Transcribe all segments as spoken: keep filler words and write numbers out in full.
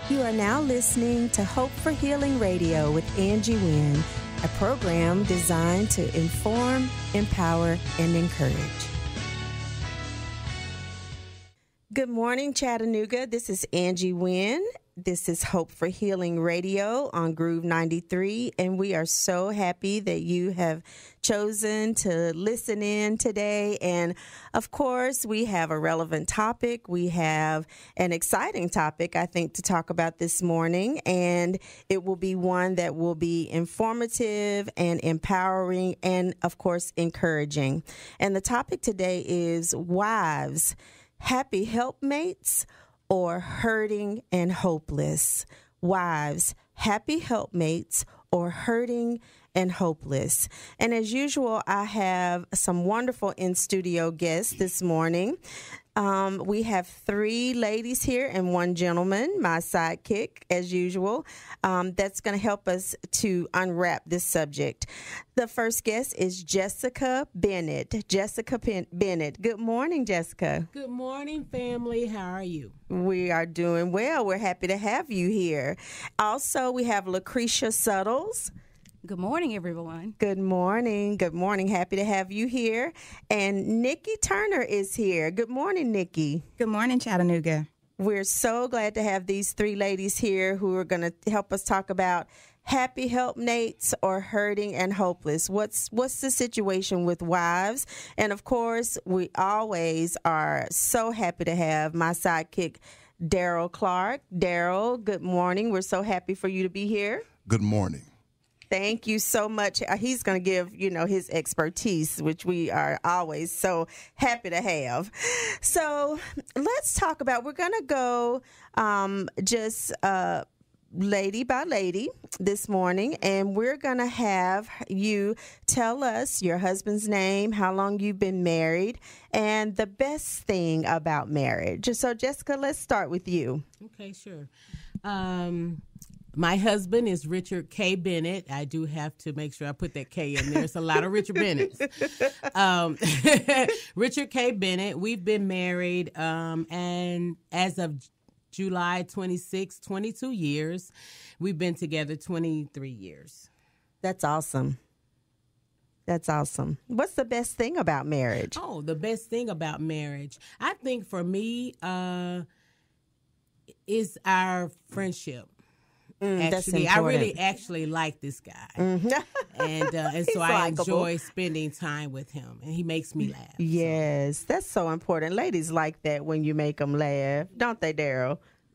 You are now listening to Hope for Healing Radio with Angie Wynn, a program designed to inform, empower, and encourage. Good morning, Chattanooga. This is Angie Wynn. This is Hope for Healing Radio on Groove ninety-three, and we are so happy that you have chosen to listen in today. And of course, we have a relevant topic. We have an exciting topic, I think, to talk about this morning, and it will be one that will be informative and empowering and, of course, encouraging. And the topic today is wives, happy helpmates, or hurting and hopeless. Wives, happy helpmates, or hurting and hopeless. And as usual, I have some wonderful in-studio guests this morning. Um, we have three ladies here and one gentleman, my sidekick, as usual, um, that's going to help us to unwrap this subject. The first guest is Jessica Bennett. Jessica Pen- Bennett. Good morning, Jessica. Good morning, family. How are you? We are doing well. We're happy to have you here. Also, we have Lucretia Suttles. Good morning, everyone. Good morning. Good morning. Happy to have you here. And Nikki Turner is here. Good morning, Nikki. Good morning, Chattanooga. We're so glad to have these three ladies here who are going to help us talk about happy helpmates or hurting and hopeless. What's what's the situation with wives? And of course, we always are so happy to have my sidekick, Daryl Clark. Daryl, good morning. We're so happy for you to be here. Good morning. Thank you so much. He's going to give, you know, his expertise, which we are always so happy to have. So let's talk about, we're going to go um, just uh, lady by lady this morning, and we're going to have you tell us your husband's name, how long you've been married, and the best thing about marriage. So, Jessica, let's start with you. Okay, sure. Um My husband is Richard K. Bennett. I do have to make sure I put that K in there. It's a lot of Richard Bennetts. Um, Richard K. Bennett. We've been married, um, and as of July twenty-sixth, twenty-two years. We've been together twenty-three years. That's awesome. That's awesome. What's the best thing about marriage? Oh, the best thing about marriage, I think for me, uh, is our friendship. Mm, actually, I really actually like this guy, mm-hmm. and uh, and so I likable. enjoy spending time with him, and he makes me laugh. Yes, so. That's so important. Ladies like that when you make them laugh, don't they, Daryl?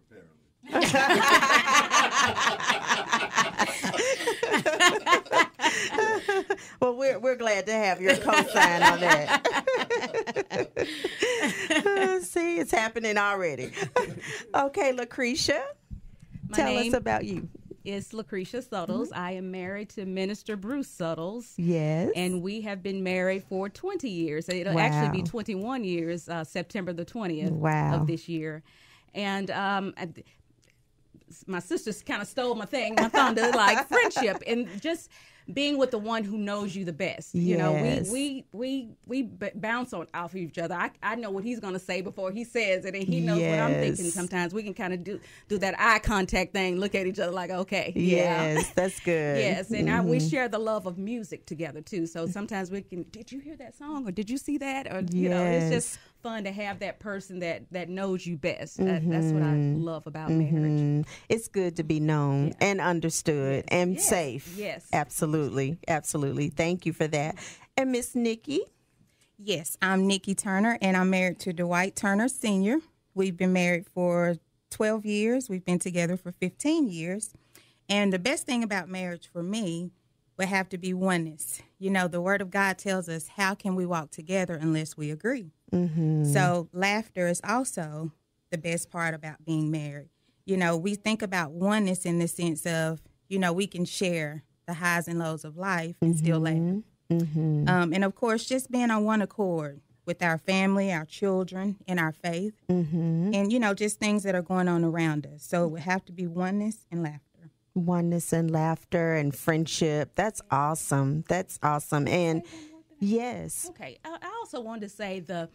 Well, we're we're glad to have your cosign on that. uh, see, it's happening already. Okay, Lucretia. My Tell name us about you. Is Lucretia Suttles. Mm-hmm. I am married to Minister Bruce Suttles. Yes. And we have been married for twenty years. It'll wow. actually be twenty-one years, uh, September the twentieth wow. of this year. And um, I, my sisters kind of stole my thing, my thunder, like friendship and just being with the one who knows you the best. You yes. know, we we we we b- bounce on off of each other. I, I know what he's going to say before he says it, and he knows yes. what I'm thinking. Sometimes we can kind of do do that eye contact thing, look at each other like, okay, yes, yeah. that's good. Yes, and mm-hmm. I, we share the love of music together too. So sometimes we can, did you hear that song, or did you see that, or you yes. know, it's just fun to have that person that that knows you best. Mm-hmm. That, that's what I love about mm-hmm. marriage. It's good to be known yeah. and understood yes. and yes. safe. Yes, absolutely, absolutely. Thank you for that. And Miss Nikki. Yes, I'm Nikki Turner, and I'm married to Dwight Turner Senior We've been married for twelve years. We've been together for fifteen years. And the best thing about marriage for me would have to be oneness. You know, the Word of God tells us, how can we walk together unless we agree? Mm-hmm. So laughter is also the best part about being married. You know, we think about oneness in the sense of, you know, we can share the highs and lows of life and mm-hmm. still laugh. Mm-hmm. Um, and, of course, just being on one accord with our family, our children, and our faith, mm-hmm. and, you know, just things that are going on around us. So it would have to be oneness and laughter. Oneness and laughter and friendship. That's awesome. That's awesome. And, yes. Okay. I, I also wanted to say the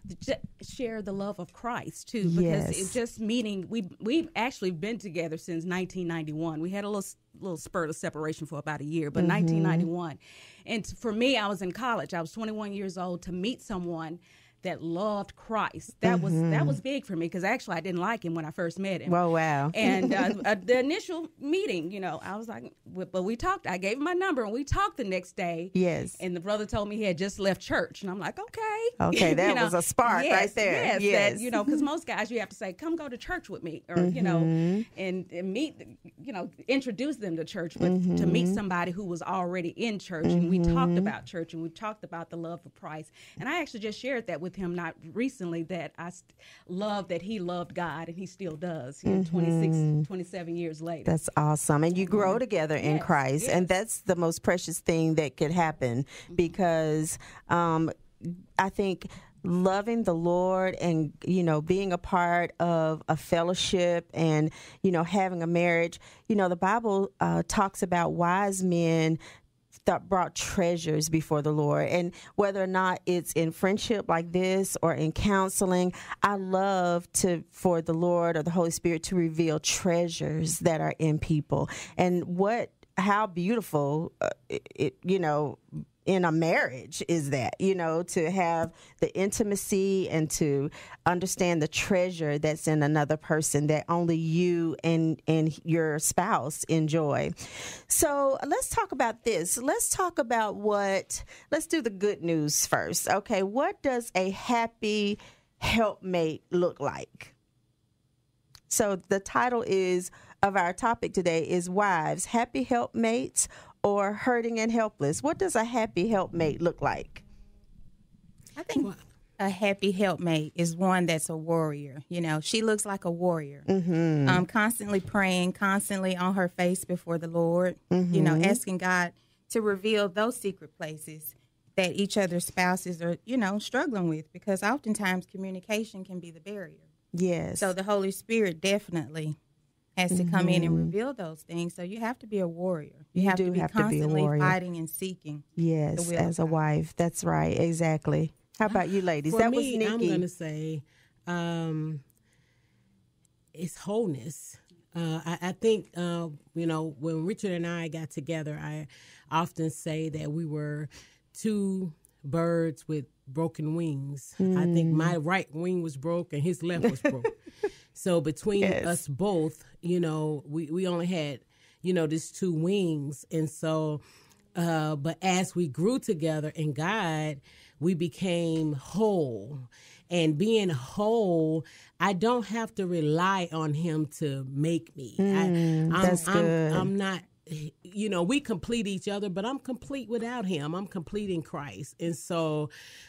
j- share the love of Christ too, because Yes. it's just meeting. We we've actually been together since nineteen ninety-one. We had a little little spurt of separation for about a year, but nineteen ninety-one, and for me, I was in college. I was twenty-one years old to meet someone that loved Christ. That was that was big for me, because actually I didn't like him when I first met him. Oh, wow. And uh, uh, the initial meeting, you know, I was like, but we talked. I gave him my number, and we talked the next day. Yes. And the brother told me he had just left church, and I'm like, okay. Okay, that You know, was a spark yes, right there. Yes, Yes. That, you know, because most guys you have to say, come go to church with me, or you know, and, and meet, you know, introduce them to church. But to meet somebody who was already in church, and we talked about church, and we talked about the love of Christ, and I actually just shared that with him not recently. That I st- love that he loved God, and he still does. You know, twenty-six, twenty-seven years later. That's awesome. And you grow together in Yes, Christ. yes. And that's the most precious thing that could happen, because um, I think loving the Lord and, you know, being a part of a fellowship and, you know, having a marriage, you know, the Bible uh, talks about wise men that brought treasures before the Lord. And whether or not it's in friendship like this or in counseling, I love to for the Lord or the Holy Spirit to reveal treasures that are in people. And what how beautiful uh, it, it you know in a marriage is that, you know, to have the intimacy and to understand the treasure that's in another person that only you and, and your spouse enjoy. So let's talk about this. Let's talk about what, let's do the good news first. Okay, what does a happy helpmate look like? So the title is of our topic today is Wives, Happy Helpmates or Hurting and Helpless. What does a happy helpmate look like? I think a happy helpmate is one that's a warrior. You know, she looks like a warrior, mm-hmm. um, constantly praying, constantly on her face before the Lord, mm-hmm. you know, asking God to reveal those secret places that each other's spouses are, you know, struggling with, because oftentimes communication can be the barrier. Yes. So the Holy Spirit definitely has to come in and reveal those things. So you have to be a warrior. You, You have do to be have to be a constantly warrior. fighting and seeking. Yes, the will as of a God. wife. That's right. Exactly. How about you, ladies? For that me, was Nikki. I'm going to say um, it's wholeness. Uh, I, I think, uh, you know, when Richard and I got together, I often say that we were two birds with broken wings. Mm. I think my right wing was broke and his left was broke. So between yes. us both, you know, we, we only had, you know, these two wings. And so, uh, but as we grew together in God, we became whole. And being whole, I don't have to rely on him to make me. Mm, I, I'm, that's I'm, good. I'm not, you know, we complete each other, but I'm complete without him. I'm complete in Christ. And so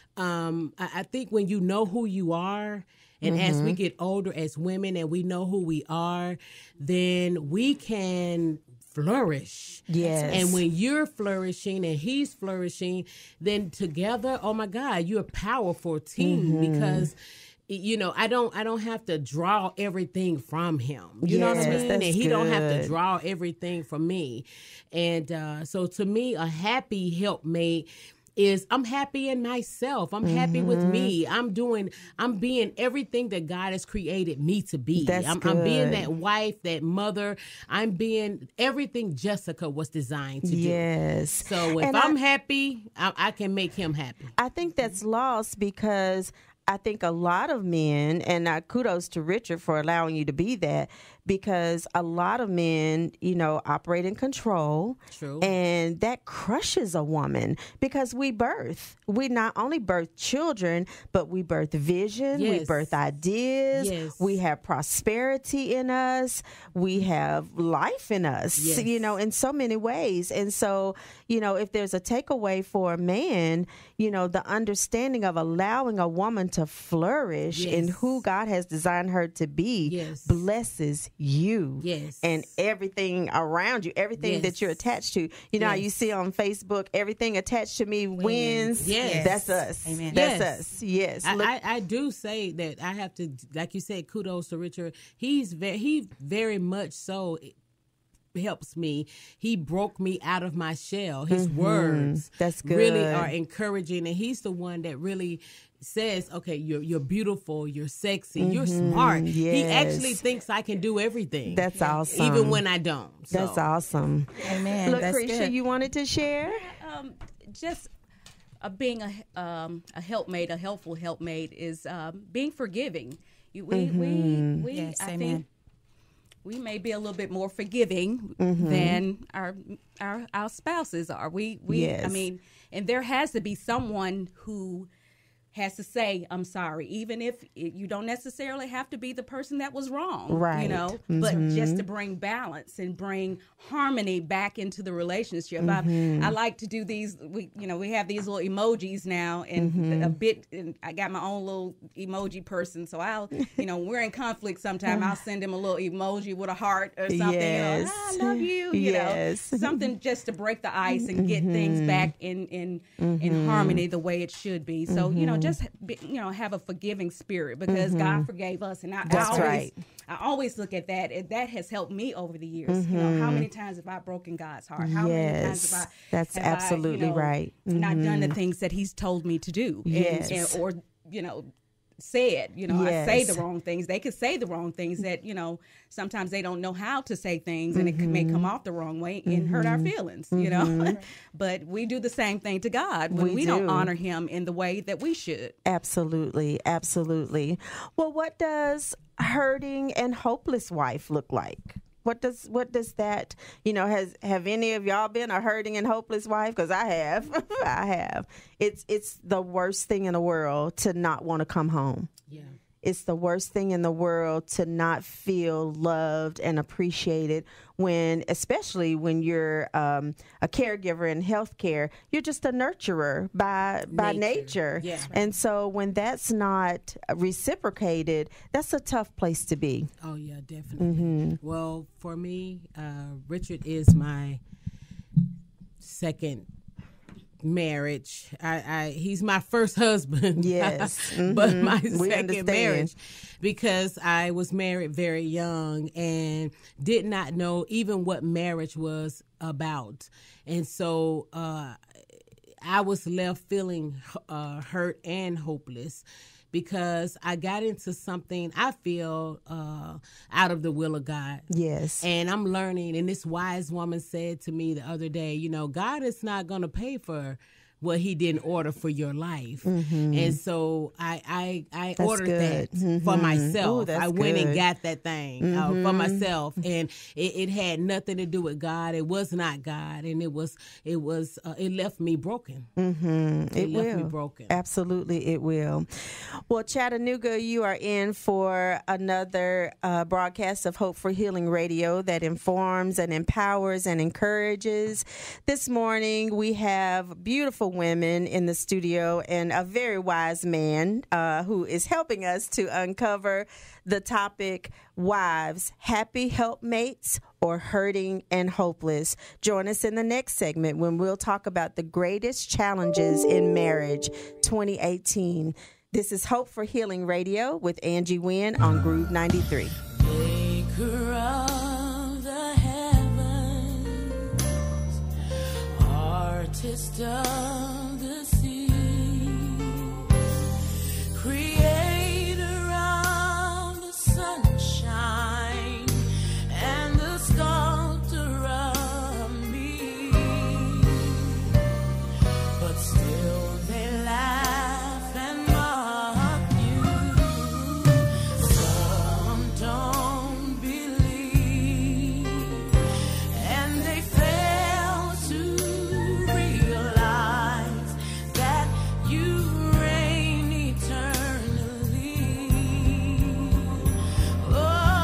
um, I, I think when you know who you are, and mm-hmm. as we get older as women and we know who we are, then we can flourish. Yes. And when you're flourishing and he's flourishing, then together, oh my God, you're a powerful team mm-hmm. because you know, I don't I don't have to draw everything from him. You yes, know what I mean? And he good. don't have to draw everything from me. And uh, so to me, a happy helpmate is I'm happy in myself. I'm mm-hmm. happy with me. I'm doing, I'm being everything that God has created me to be. That's I'm, good. I'm being that wife, that mother. I'm being everything Jessica was designed to do. Yes. So if and I'm I, happy, I, I can make him happy. I think that's lost because I think a lot of men, and uh, kudos to Richard for allowing you to be that, because a lot of men, you know, operate in control. True. And that crushes a woman because we birth. We not only birth children, but we birth vision. Yes. We birth ideas. Yes. We have prosperity in us. We have life in us, yes. you know, in so many ways. And so, you know, if there's a takeaway for a man, you know, the understanding of allowing a woman to flourish yes. in who God has designed her to be yes. blesses you yes. and everything around you, everything yes. that you're attached to. You know, yes. how you see on Facebook, everything attached to me wins. Yes. That's us. Amen. That's yes. us. Yes. I, Look, I, I do say that I have to, like you said, kudos to Richard. He's very, he very much so helps me. He broke me out of my shell. His Mm-hmm. words That's good. really are encouraging, and he's the one that really says, okay, you're you're beautiful, you're sexy, you're smart. He Mm-hmm. Yes. actually thinks I can do everything. That's awesome. Even when I don't. So. That's awesome. Amen. That's Lucretia, good. you wanted to share? Um, just uh, being a um, a helpmate, a helpful helpmate, is um, being forgiving. You, we we we Yes, I amen. think we may be a little bit more forgiving Mm-hmm. than our our our spouses are. We we Yes. I mean, and there has to be someone who has to say, I'm sorry, even if it, you don't necessarily have to be the person that was wrong, Right. you know, but just to bring balance and bring harmony back into the relationship. I, I like to do these, we, you know, we have these little emojis now, and a bit, and I got my own little emoji person, so I'll, you know, we're in conflict sometime, I'll send him a little emoji with a heart or something, Yes. you know, I love you, you Yes. know, something just to break the ice and get things back in, in, in harmony the way it should be. So, you know, just be, you know, have a forgiving spirit, because God forgave us, and I, That's I always, right. I always look at that. and That has helped me over the years. You know, how many times have I broken God's heart? How many times Yes. have I? That's have I, absolutely you know, right. Not done the things that He's told me to do. And- Yes. and- or you know. Said, you know, I say Yes. the wrong things. They could say the wrong things that, you know, sometimes they don't know how to say things, and it could, may come off the wrong way and hurt our feelings, you know. But we do the same thing to God when We we, don't do. honor Him in the way that we should. Absolutely, absolutely. Well, what does hurting and hopeless wife look like? What does what does that, you know, has have any of y'all been a hurting and hopeless wife? Because I have. I have. It's it's the worst thing in the world to not want to come home. Yeah. It's the worst thing in the world to not feel loved and appreciated when, especially when you're um, a caregiver in healthcare, you're just a nurturer by by nature. Nature. Yeah. And so when that's not reciprocated, that's a tough place to be. Oh yeah, definitely. Mm-hmm. Well, for me, uh, Richard is my second marriage. I, I he's my first husband. Yes. But Mhm. my We second understand. marriage, because I was married very young and did not know even what marriage was about. And so uh, I was left feeling uh, hurt and hopeless, because I got into something I feel uh, out of the will of God. Yes. And I'm learning, and this wise woman said to me the other day, you know, God is not going to pay for what He didn't order for your life. And so I I, I That's ordered good. that for myself. Ooh, that's I went good. and got that thing uh, for myself, and it, it had nothing to do with God. It was not God, and it was it was uh, it left me broken. Mm-hmm. It, It left will. me broken. Absolutely, it will. Well, Chattanooga, you are in for another uh, broadcast of Hope for Healing Radio that informs and empowers and encourages. This morning, we have beautiful women in the studio and a very wise man uh, who is helping us to uncover the topic, wives, happy helpmates or hurting and hopeless. Join us in the next segment when we'll talk about the greatest challenges in marriage twenty eighteen. This is Hope for Healing Radio with Angie Wynn on Groove ninety-three. Maker of the heavens, artist of the sea, creator of the sunshine, and the sculptor of me. But still they laugh and mock you. Some don't believe, and they fail to realize that you reign eternally. Oh,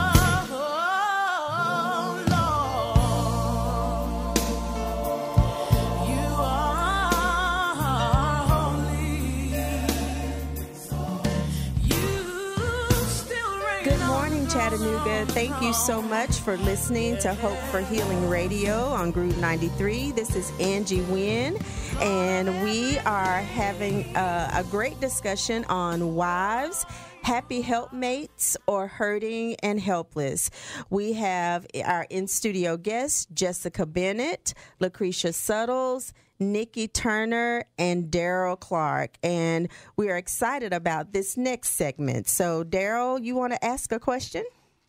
Lord, you are holy. You still reign. Good morning, Chattanooga. Thank you so much for listening to Hope for Healing Radio on Groove ninety-three. This is Angie Wynn, and we are having uh, a great discussion on wives, Happy helpmates or hurting and helpless? We have our in-studio guests, Jessica Bennett, Lucretia Suttles, Nikki Turner, and Daryl Clark. And we are excited about this next segment. So, Daryl, you want to ask a question?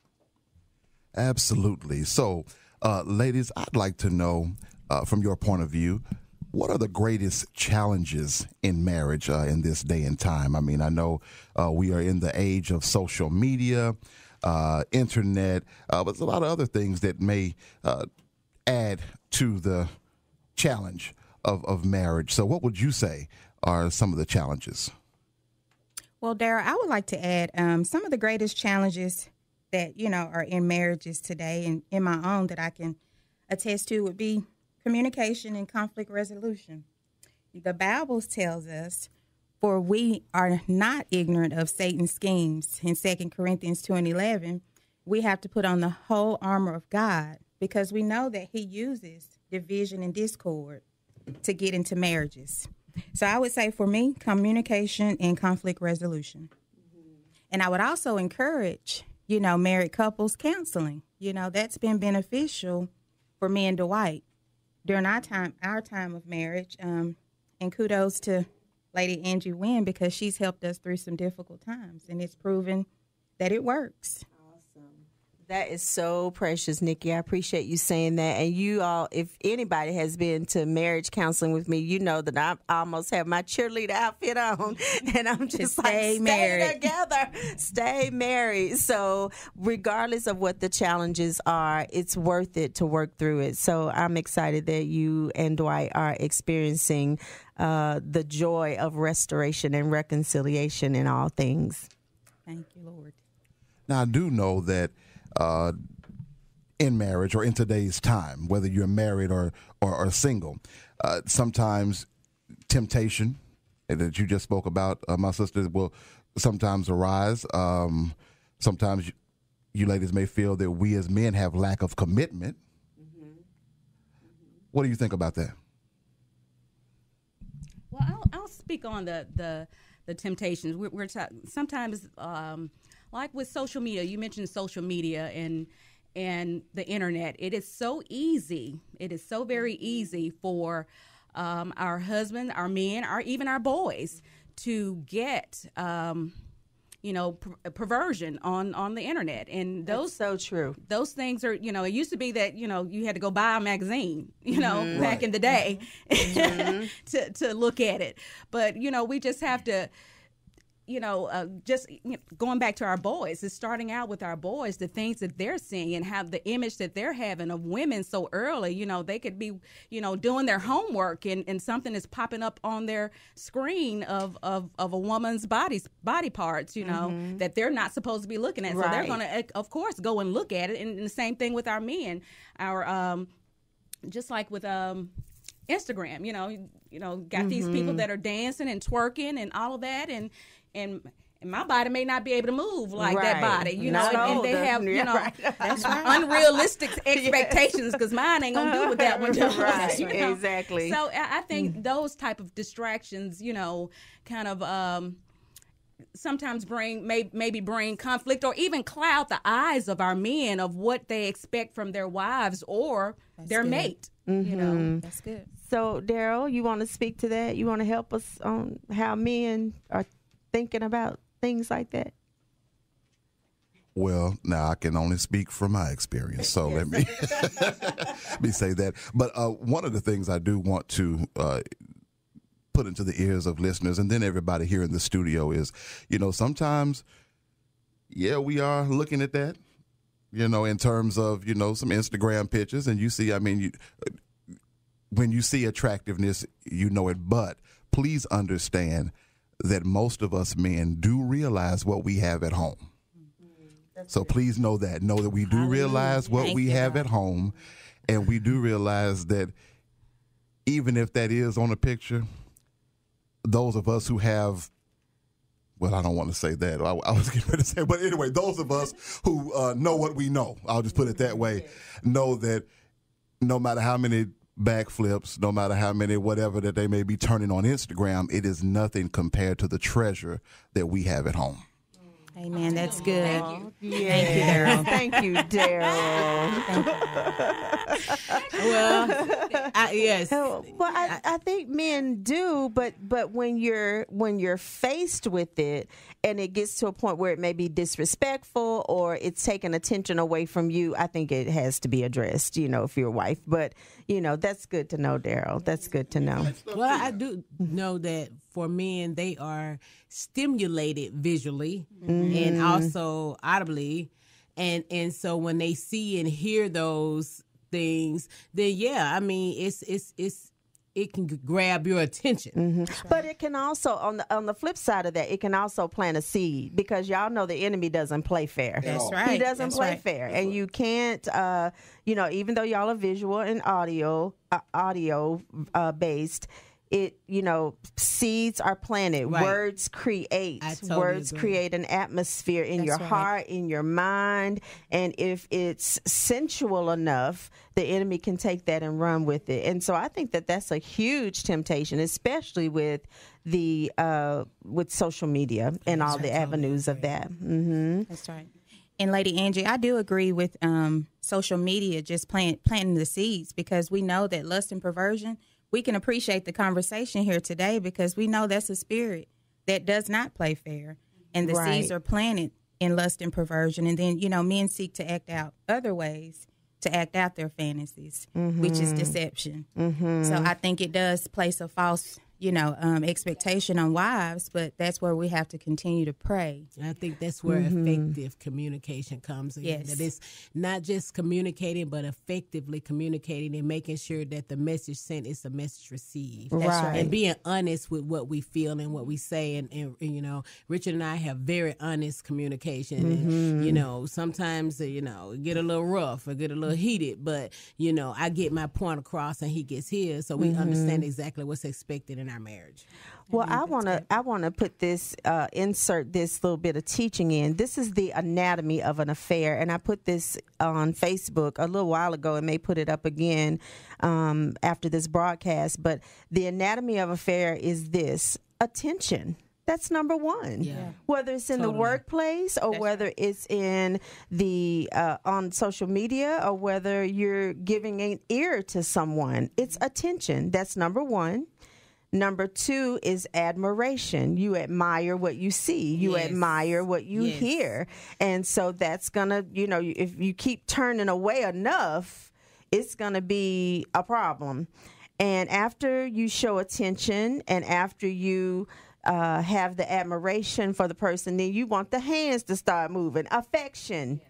Absolutely. So, uh, ladies, I'd like to know, uh, from your point of view, what are the greatest challenges in marriage uh, in this day and time? I mean, I know uh, we are in the age of social media, uh, internet, uh, but there's a lot of other things that may uh, add to the challenge of, of marriage. So what would you say are some of the challenges? Well, Dara, I would like to add um, some of the greatest challenges that, you know, are in marriages today and in my own that I can attest to would be communication and conflict resolution. The Bible tells us, for we are not ignorant of Satan's schemes. In Second Corinthians two and eleven, we have to put on the whole armor of God because we know that he uses division and discord to get into marriages. So I would say for me, communication and conflict resolution. Mm-hmm. And I would also encourage, you know, married couples counseling. You know, that's been beneficial for me and Dwight during our time, our time of marriage. Um, and kudos to Lady Angie Wynn because she's helped us through some difficult times, and it's proven that it works. That is so precious, Nikki. I appreciate you saying that. And you all, if anybody has been to marriage counseling with me, you know that I almost have my cheerleader outfit on, and I'm just like, stay stay married. together, stay married. So regardless of what the challenges are, it's worth it to work through it. So I'm excited that you and Dwight are experiencing uh, the joy of restoration and reconciliation in all things. Thank you, Lord. Now, I do know that Uh, in marriage or in today's time, whether you're married or or, or single, uh, sometimes temptation that you just spoke about, uh, my sister, will sometimes arise. Um, sometimes you, you ladies may feel that we as men have lack of commitment. Mm-hmm. Mm-hmm. What do you think about that? Well, I'll, I'll speak on the the, the temptations. We're, we're ta- sometimes. Um, Like with social media, you mentioned social media and and the internet. It is so easy. It is so very easy for um, our husbands, our men, or even our boys to get, um, you know, per- perversion on, on the internet. And those That's so true. Those things are, you know, it used to be that, you know, you had to go buy a magazine, you know, Mm-hmm. back Right. in the day Mm-hmm. to to look at it. But you know, we just have to. You know, uh, just you know, going back to our boys, is starting out with our boys, the things that they're seeing and have the image that they're having of women so early. You know, they could be, you know, doing their homework and, and something is popping up on their screen of, of, of a woman's body, body parts, you know, mm-hmm. that they're not supposed to be looking at. So Right. they're going to, of course, go and look at it. And, and the same thing with our men, our um, just like with um, Instagram, you know, you know, got mm-hmm. these people that are dancing and twerking and all of that. And, And, and my body may not be able to move like right. that body, you Not know, and, and they older. have, you Yeah, know, right. that's right. unrealistic expectations because mine ain't going to do what that one does. Right, you know? exactly. So I, I think mm. those type of distractions, you know, kind of um, sometimes bring, may, maybe bring conflict or even cloud the eyes of our men of what they expect from their wives or That's their good. mate, Mm-hmm. you know. That's good. So, Daryl, you want to speak to that? You want to help us on how men are thinking about things like that? Well, now I can only speak from my experience, so let me let me say that. But uh, one of the things I do want to uh, put into the ears of listeners, and then everybody here in the studio, is, you know, sometimes, yeah, we are looking at that, you know, in terms of, you know, some Instagram pictures, and you see, I mean, you, when you see attractiveness, you know it, but please understand that most of us men do realize what we have at home. Mm-hmm. So please know that. Know that we do realize what Thank we you, have God. at home, and we do realize that even if that is on a picture, those of us who have, well, I don't want to say that. I, I was getting ready to say, but anyway, those of us who uh, know what we know, I'll just put it that way, know that no matter how many backflips, no matter how many whatever that they may be turning on Instagram, it is nothing compared to the treasure that we have at home. Amen. That's good. Thank you. Yeah. Thank you, Daryl. Well, I, yes. Well, I, I think men do, but but when you're when you're faced with it, and it gets to a point where it may be disrespectful or it's taking attention away from you, I think it has to be addressed. You know, if you're a wife, but you know, that's good to know, Daryl. That's good to know. Well, I do know that for men, they are stimulated visually and also audibly. And and so when they see and hear those things, then yeah, I mean, it's it's it's it can grab your attention. But it can also, on the on the flip side of that, it can also plant a seed, because y'all know the enemy doesn't play fair. That's He right. doesn't That's play right. fair, and you can't, uh, you know, even though y'all are visual and audio, uh, audio uh, based. It, you know, seeds are planted. Right. Words create. I totally Words agree. create an atmosphere in That's your right. heart, in your mind. And if it's sensual enough, the enemy can take that and run with it. And so I think that that's a huge temptation, especially with the uh, with social media and all the avenues of that. hmm That's right. And Lady Angie, I do agree with um, social media just plant, planting the seeds, because we know that lust and perversion, we can appreciate the conversation here today because we know that's a spirit that does not play fair. And the Right. seeds are planted in lust and perversion. And then, you know, men seek to act out other ways to act out their fantasies, which is deception. So I think it does place a false, you know, um, expectation on wives, but that's where we have to continue to pray. And I think that's where effective communication comes in. Yes. That it's not just communicating, but effectively communicating and making sure that the message sent is the message received. That's right. And being honest with what we feel and what we say. And, and, and, you know, Richard and I have very honest communication. And, you know, sometimes, uh, you know, it get a little rough or get a little heated, but, you know, I get my point across and he gets his. So we understand exactly what's expected in our marriage. Well, I want to I want to put this uh, insert this little bit of teaching in. This is the anatomy of an affair, and I put this on Facebook a little while ago, and may put it up again um, after this broadcast. But the anatomy of affair is this: attention. That's number one. Yeah. Whether it's in the Totally. workplace or whether it's in the uh, on social media or whether you're giving an ear to someone, it's attention. That's number one. Number two is admiration. You admire what you see. You Yes. admire what you Yes. hear. And so that's going to, you know, if you keep turning away enough, it's going to be a problem. And after you show attention and after you uh, have the admiration for the person, then you want the hands to start moving. Affection.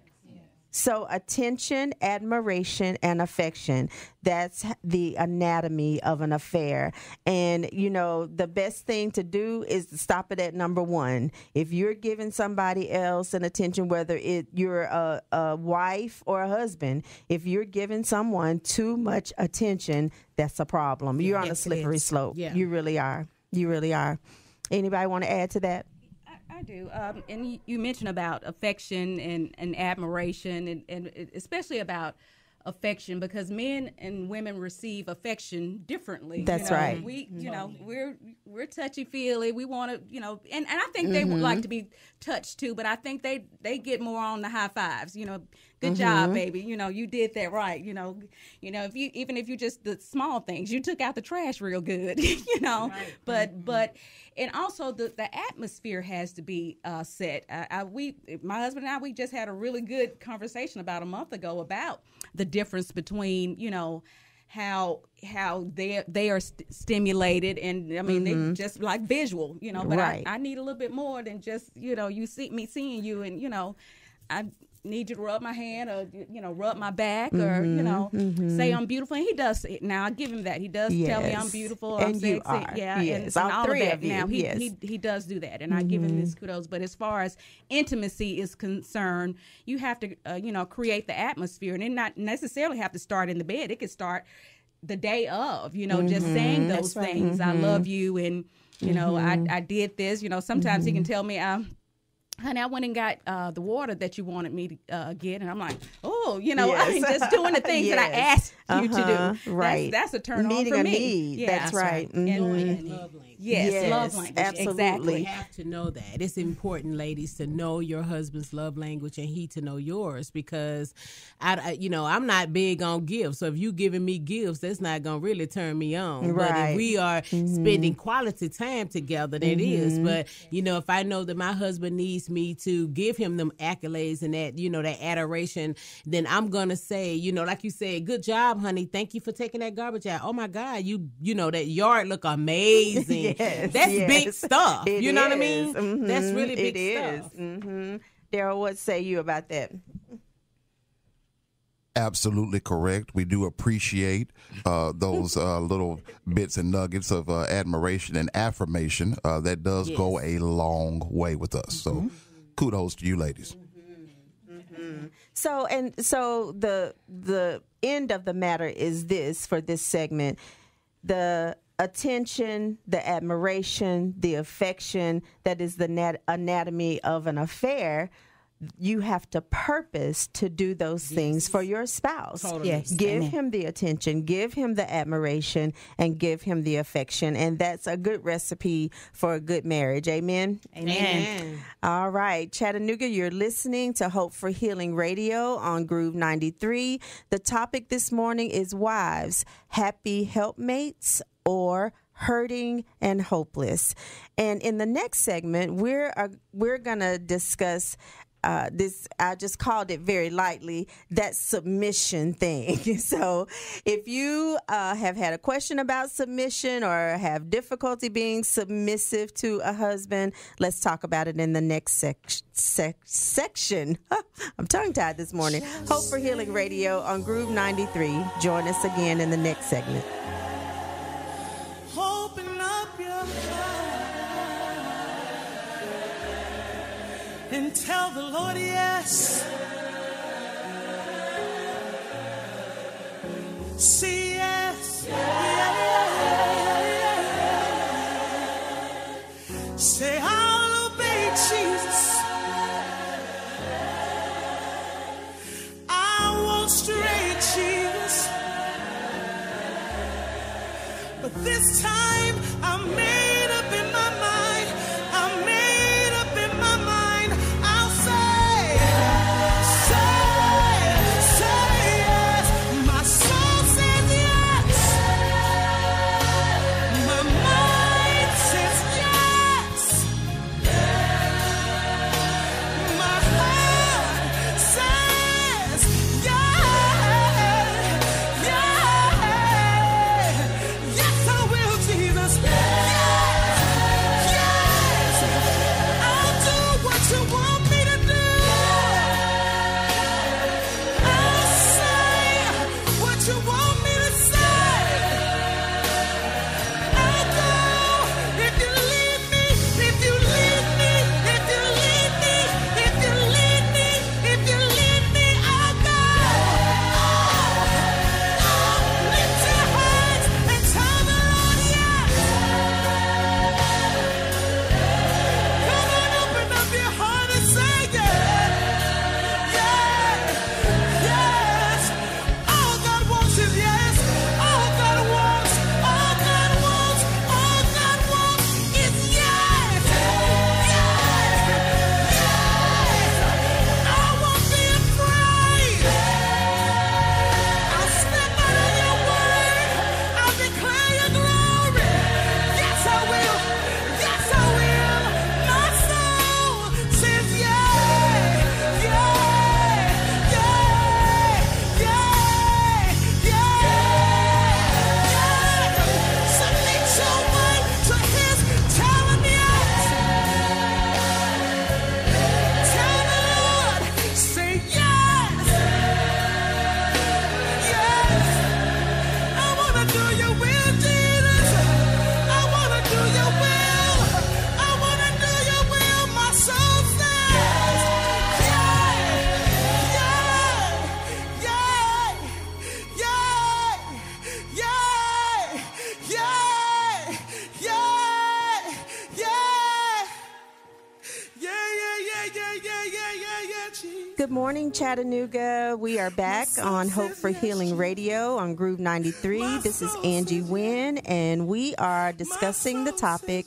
So attention, admiration, and affection. That's the anatomy of an affair. And, you know, the best thing to do is to stop it at number one. If you're giving somebody else an attention, whether it you're a, a wife or a husband, if you're giving someone too much attention, that's a problem. You're on a Yes, it slippery is. slope. Yeah. You really are. You really are. Anybody want to add to that? I, I do. Um, and you, you mentioned about affection and, and admiration, and, and especially about affection, because men and women receive affection differently. That's you know, right. We, you know, we're we're touchy feely. We want to, you know, and, and I think they would like to be touched too. But I think they they get more on the high fives. You know, good job, baby. You know, you did that right. You know, you know, if you even if you just the small things, you took out the trash real good. You know, but but and also the the atmosphere has to be uh, set. I, I, we, my husband and I, we just had a really good conversation about a month ago about the difference between, you know, how how they they are st- stimulated, and I mean they just like visual, you know. But Right. I, I need a little bit more than just, you know, you see me seeing you, and you know, I need you to rub my hand or, you know, rub my back or, you know, say I'm beautiful. And he does it. Now I give him that. He does tell me I'm Yes. beautiful. And I'm you sexy. are. Yeah. Yes. And, All and all three of that. of you. Now he, Yes. he he does do that, and I give him his kudos. But as far as intimacy is concerned, you have to, uh, you know, create the atmosphere, and it not necessarily have to start in the bed. It could start the day of, you know, just saying those That's right. things. I love you, and you know, I I did this. You know, sometimes he can tell me I'm honey, I went and got uh, the water that you wanted me to uh, get. And I'm like, oh, you know, I Yes. mean, just doing the things that I Yes. asked you to Uh-huh. do. Right. That's, that's a turn Meeting on for a me. need. Yeah, That's right. And- Mhm. and- Love language. yes, Yes, love language. absolutely. Exactly. You have to know that. It's important, ladies, to know your husband's love language and he to know yours, because I, I- you know, I'm not big on gifts. So if you giving me gifts, that's not going to really turn me on. But Right. if we are spending quality time together, then it is. But, you know, if I know that my husband needs me to give him them accolades and that, you know, that adoration, then I'm going to say, you know, like you said, good job, honey. Thank you for taking that garbage out. Oh my God, you, you know, that yard look amazing. Yes, That's yes. big stuff. It you know what I is. mean? Mhm. That's really big It stuff. is. Mm-hmm. Daryl, what say you about that? Absolutely correct. We do appreciate uh, those uh, little bits and nuggets of uh, admiration and affirmation. Uh, that does Yes. go a long way with us. So kudos to you ladies. So and so the the end of the matter is this for this segment: the attention, the admiration, the affection that is the nat- anatomy of an affair. You have to purpose to do those things for your spouse. Totally. Yes. Give Amen. him the attention, give him the admiration, and give him the affection. And that's a good recipe for a good marriage. Amen. Amen. All right, Chattanooga, you're listening to Hope for Healing Radio on Groove ninety-three. The topic this morning is wives, happy helpmates or hurting and hopeless. And in the next segment, we're uh, we're going to discuss uh, this, I just called it very lightly, that submission thing. So if you uh, have had a question about submission or have difficulty being submissive to a husband, let's talk about it in the next sec- sec- section. I'm tongue-tied this morning. Hope for Healing Radio on Groove ninety-three. Join us again in the next segment. Open up your heart and tell the Lord yes. Say yes. Say I'll obey Jesus. I won't stray, Jesus. But this time I'm made up in my mind. I'm made up in my mind. I'll say, say, say yes. My soul says yes. My mind says yes. My heart says yes. Yeah. Yes, I will, Jesus. Yes. morning, Chattanooga. We are back on Hope for Healing Radio on Groove ninety-three. This is Angie Wynn, and we are discussing the topic,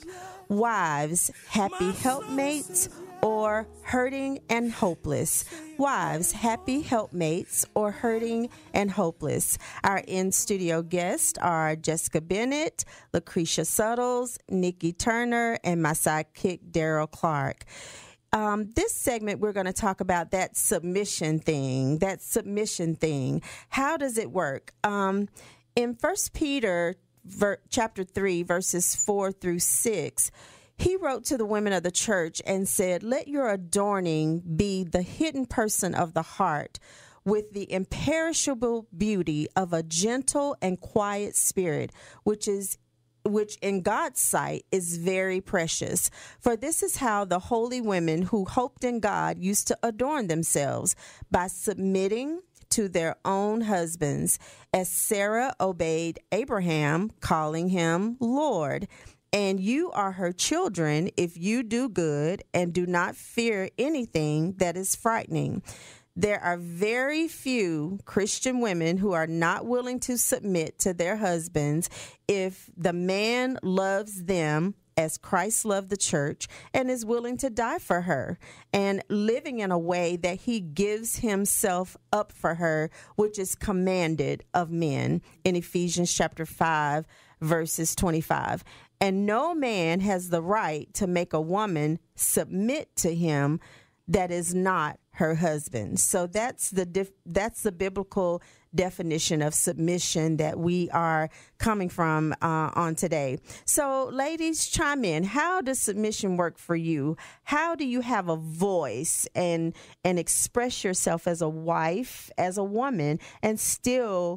wives, happy helpmates or hurting and hopeless. Wives, happy helpmates or hurting and hopeless. Our in-studio guests are Jessica Bennett, Lucretia Suttles, Nikki Turner, and my sidekick, Daryl Clark. Um, this segment, we're going to talk about that submission thing, that submission thing. How does it work? Um, in First Peter ver- chapter three, verses four through six, he wrote to the women of the church and said, "Let your adorning be the hidden person of the heart, with the imperishable beauty of a gentle and quiet spirit, which is which in God's sight is very precious. For this is how the holy women who hoped in God used to adorn themselves, by submitting to their own husbands, as Sarah obeyed Abraham, calling him Lord. And you are her children if you do good and do not fear anything that is frightening." There are very few Christian women who are not willing to submit to their husbands if the man loves them as Christ loved the church and is willing to die for her, and living in a way that he gives himself up for her, which is commanded of men in Ephesians chapter five, verses twenty-five. And no man has the right to make a woman submit to him that is not her husband. So that's the dif- that's the biblical definition of submission that we are coming from uh, on today. So, ladies, chime in. How does submission work for you? How do you have a voice and and express yourself as a wife, as a woman, and still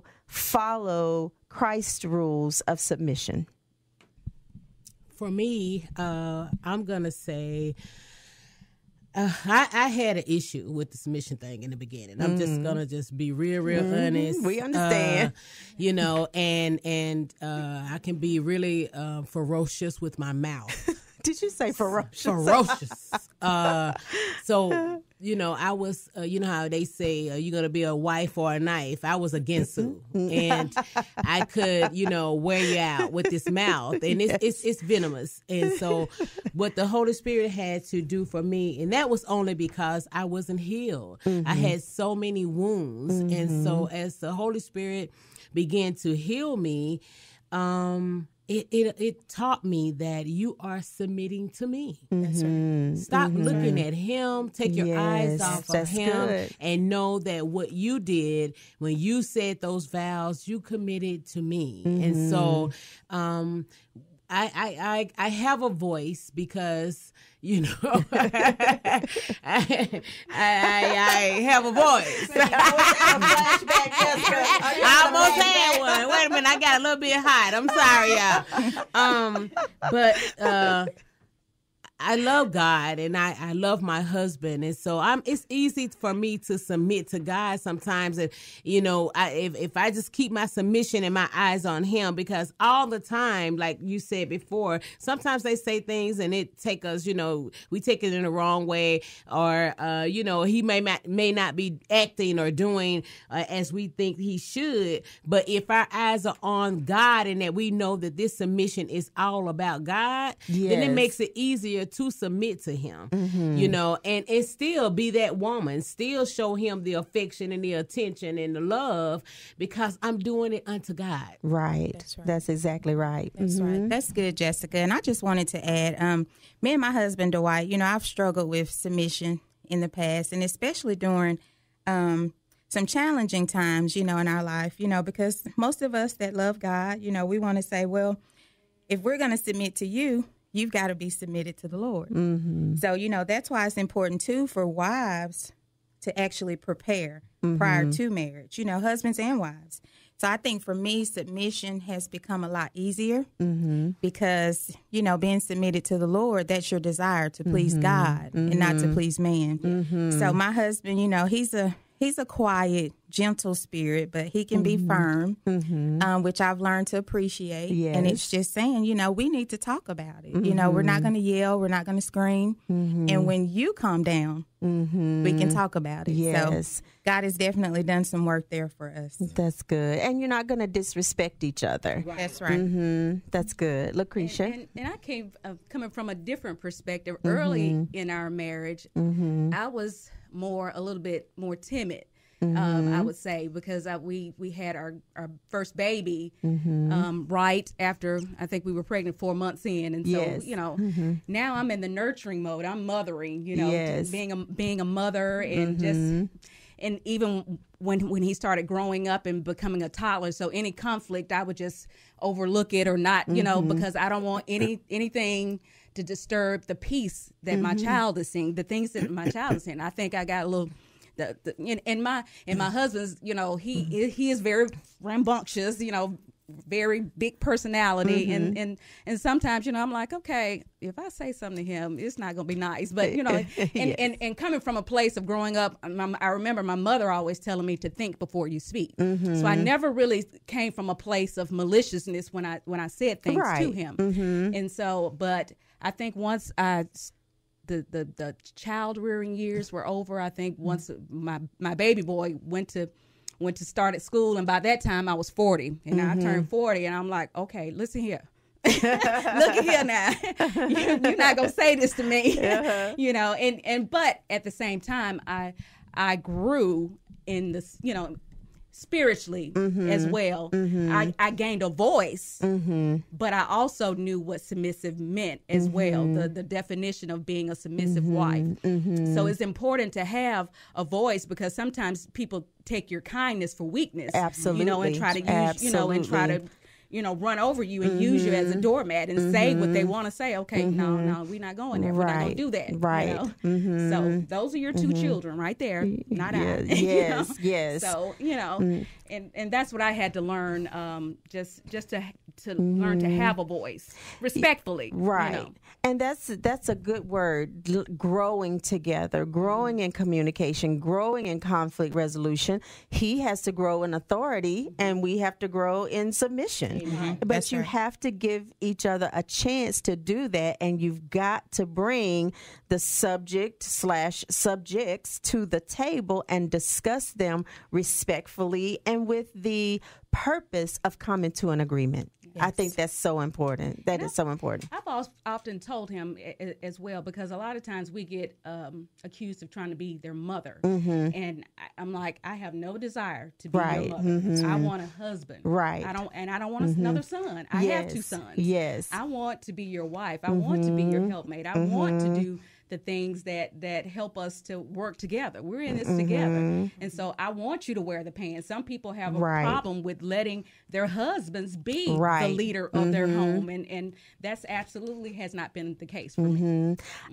follow Christ's rules of submission? For me, uh, I'm gonna say. Uh, I, I had an issue with the submission thing in the beginning. I'm mm. just gonna just be real, real mm-hmm. honest. We understand, uh, you know, and and uh, I can be really uh, ferocious with my mouth. Did you say ferocious? Ferocious. uh, so you know, I was, uh, you know how they say, uh, you're going to be a wife or a knife. I was a Ginsu. And I could, you know, wear you out with this mouth. And it's, yes. it's, it's venomous. And so what the Holy Spirit had to do for me, and that was only because I wasn't healed. Mm-hmm. I had so many wounds. Mm-hmm. And so as the Holy Spirit began to heal me, um, It, it it taught me that you are submitting to me. That's right. Stop mm-hmm. looking at him. Take your yes, eyes off of him good. And know that what you did when you said those vows, you committed to me. Mm-hmm. And so um, I, I, I, I have a voice because, you know, I, I, I have a voice. I almost had one. Wait a minute, I got a little bit hot. I'm sorry, y'all. Um, but uh, I love God and I, I love my husband. And so I'm it's easy for me to submit to God sometimes. And, you know, I, if, if I just keep my submission and my eyes on him, because all the time, like you said before, sometimes they say things and it take us, you know, we take it in the wrong way, or, uh, you know, he may not, may not be acting or doing uh, as we think he should. But if our eyes are on God and that we know that this submission is all about God, yes. then it makes it easier to submit to him, mm-hmm. you know, and, and still be that woman, still show him the affection and the attention and the love, because I'm doing it unto God. Right. That's, right. That's exactly right. That's mm-hmm. right. That's good, Jessica. And I just wanted to add, um, me and my husband, Dwight, you know, I've struggled with submission in the past, and especially during um, some challenging times, you know, in our life, you know, because most of us that love God, you know, we want to say, well, if we're going to submit to you, you've got to be submitted to the Lord. Mm-hmm. So, you know, that's why it's important, too, for wives to actually prepare mm-hmm. prior to marriage, you know, husbands and wives. So I think for me, submission has become a lot easier mm-hmm. because, you know, being submitted to the Lord, that's your desire to please mm-hmm. God mm-hmm. and not to please man. Mm-hmm. So my husband, you know, he's a he's a quiet, gentle spirit, but he can mm-hmm. be firm, mm-hmm. um, which I've learned to appreciate. Yes. And it's just saying, you know, we need to talk about it. Mm-hmm. You know, we're not going to yell. We're not going to scream. Mm-hmm. And when you calm down, mm-hmm. we can talk about it. Yes. So God has definitely done some work there for us. That's good. And you're not going to disrespect each other. Right. That's right. Mm-hmm. That's good. Lucretia? And, and, and I came uh, coming from a different perspective. Mm-hmm. Early in our marriage, mm-hmm. I was more, a little bit more timid. Mm-hmm. Um, I would say, because I, we we had our, our first baby mm-hmm. um, right after, I think we were pregnant four months in, and so yes. you know mm-hmm. now I'm in the nurturing mode. I'm mothering, you know, yes. being a being a mother, and mm-hmm. just and even when when he started growing up and becoming a toddler, so any conflict I would just overlook it or not, you know, mm-hmm. because I don't want any anything to disturb the peace that mm-hmm. my child is seeing, the things that my child is seeing. I think I got a little. The, the, and, and my and my husband's, you know, he mm-hmm. he is very rambunctious, you know, very big personality, mm-hmm. and, and and sometimes, you know, I'm like, okay, if I say something to him, it's not gonna be nice, but you know, and, yes. and, and coming from a place of growing up, my, I remember my mother always telling me to think before you speak, mm-hmm. so I never really came from a place of maliciousness when I when I said things right. to him, mm-hmm. and so, but I think once I. The, the the child rearing years were over. I think once my my baby boy went to went to start at school, and by that time I was forty, and mm-hmm. I turned forty, and I'm like, okay, listen here, look at here now, you, you're not gonna say this to me, uh-huh. you know. And and but at the same time, I I grew in this, you know, spiritually mm-hmm. as well. Mm-hmm. I, I gained a voice, mm-hmm. but I also knew what submissive meant as mm-hmm. well, the, the definition of being a submissive mm-hmm. wife. Mm-hmm. So it's important to have a voice, because sometimes people take your kindness for weakness. Absolutely. You know, and try to use, Absolutely. you know, and try to, you know, run over you and mm-hmm. use you as a doormat and mm-hmm. say what they want to say. Okay, mm-hmm. no, no, we're not going there. Right. We're not going to do that. Right. You know? mm-hmm. So those are your two mm-hmm. children right there, not yeah. I. Yes, you know? yes. So, you know, mm-hmm. and, and that's what I had to learn, um, just just to to mm-hmm. learn to have a voice respectfully. Right. You know? And that's that's a good word, l- growing together, growing in communication, growing in conflict resolution. He has to grow in authority, and we have to grow in submission. Mm-hmm. But That's you right. have to give each other a chance to do that, and you've got to bring the subject slash subjects to the table and discuss them respectfully and with the purpose of coming to an agreement. I think that's so important. That is so important. I've al- often told him a- a- as well, because a lot of times we get um, accused of trying to be their mother. Mm-hmm. And I, I'm like, I have no desire to be Right. your mother. Mm-hmm. I want a husband. Right. I don't, and I don't want mm-hmm. another son. I yes. have two sons. Yes. I want to be your wife. I mm-hmm. want to be your helpmate. I mm-hmm. want to do the things that that help us to work together. We're in this mm-hmm. together. And so I want you to wear the pants. Some people have a right. problem with letting their husbands be right. the leader of mm-hmm. their home. And, and that's absolutely has not been the case for mm-hmm. me.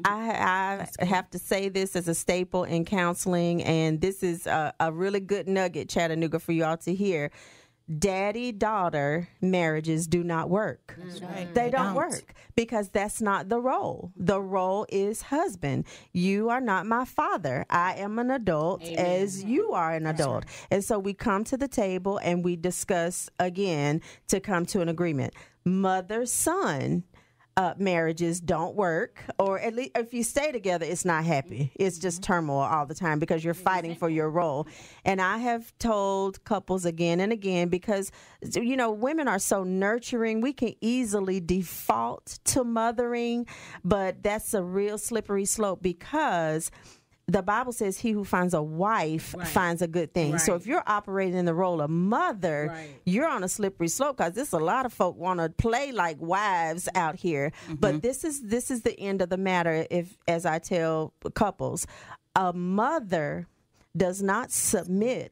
I, I have to say this as a staple in counseling, and this is a, a really good nugget, Chattanooga, for you all to hear. Daddy-daughter marriages do not work. That's right. They They don't, don't. work because that's not the role. The role is husband. You are not my father. I am an adult Amen. as you are an adult. And so we come to the table and we discuss again to come to an agreement. Mother-son Uh, marriages don't work, or at least if you stay together, it's not happy. It's just turmoil all the time because you're fighting for your role. And I have told couples again and again, because, you know, women are so nurturing. We can easily default to mothering, but that's a real slippery slope, because the Bible says he who finds a wife Right. finds a good thing. Right. So if you're operating in the role of mother, Right. you're on a slippery slope, because there's a lot of folk want to play like wives out here. Mm-hmm. But this is this is the end of the matter. If, as I tell couples, a mother does not submit